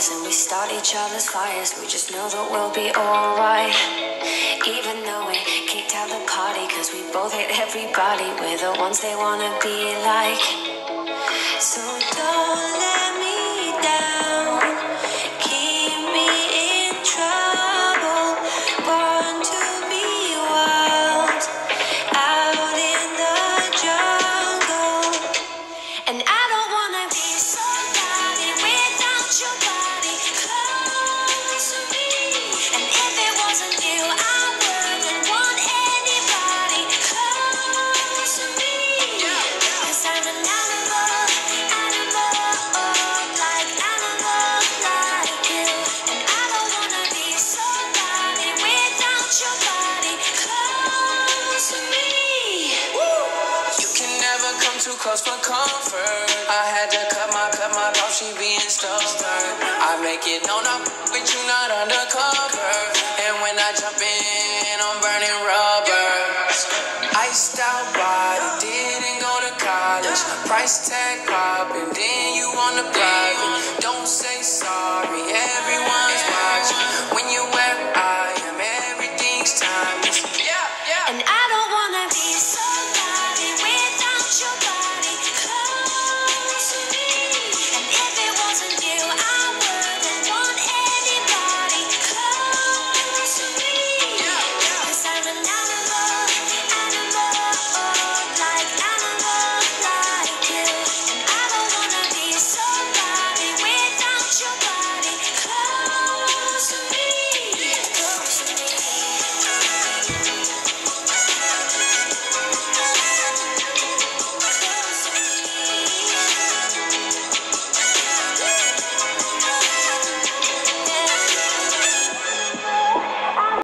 liars and we start each other's fires. We just know that we'll be alright. Even though we kicked out the party, cause we both hate everybody. We're the ones they wanna be like. So don't let me down, keep me in trouble. Born to be wild, out in the jungle. And I don't wanna be somebody without your body close to me. And if it wasn't you, I wouldn't want anybody close to me. Cause I'm an animal, like you. And I don't wanna be somebody without your body close to me. You can never come too close for comfort. I had to cut my off, she being stubborn. I make it known I'm with you, not undercover. And when I jump in, I'm burning rubber. Iced out body, didn't go to college. Price tag popping, then you on the private. Don't say sorry, everyone's watching. When you're where I am, everything's timeless. Yeah. And I